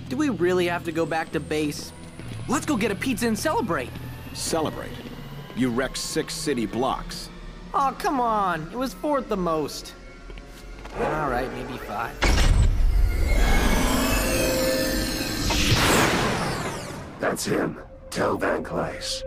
Do we really have to go back to base? Let's go get a pizza and celebrate. Celebrate? You wrecked 6 city blocks. Oh, come on. It was 4 at the most. All right, maybe 5. That's him. Tell Van Cleis.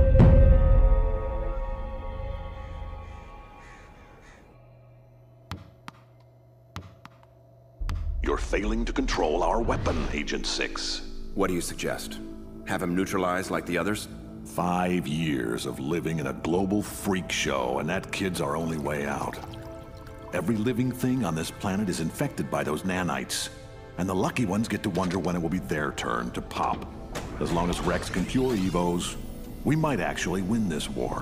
You're failing to control our weapon, Agent 6. What do you suggest? Have him neutralized like the others? 5 years of living in a global freak show, and that kid's our only way out. Every living thing on this planet is infected by those nanites, and the lucky ones get to wonder when it will be their turn to pop. As long as Rex can cure Evos, we might actually win this war.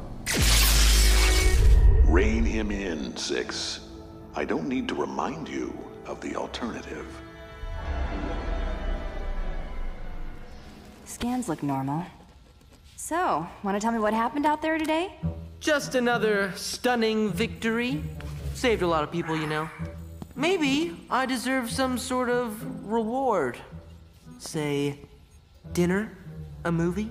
Rein him in, 6. I don't need to remind you of the alternative. Scans look normal. So, want to tell me what happened out there today? Just another stunning victory. Saved a lot of people, you know. Maybe I deserve some sort of reward. Say, dinner? A movie?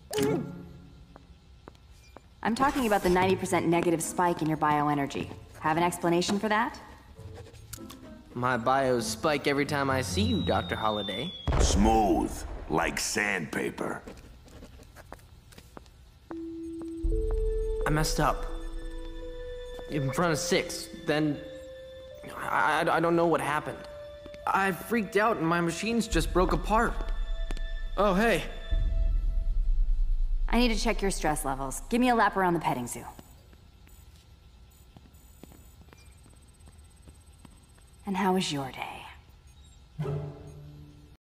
I'm talking about the 90% negative spike in your bioenergy. Have an explanation for that? My bios spike every time I see you, Dr. Holliday. Smooth, like sandpaper. I messed up. In front of 6, then... I don't know what happened. I freaked out and my machines just broke apart. Oh, hey. I need to check your stress levels. Give me a lap around the petting zoo. And how was your day?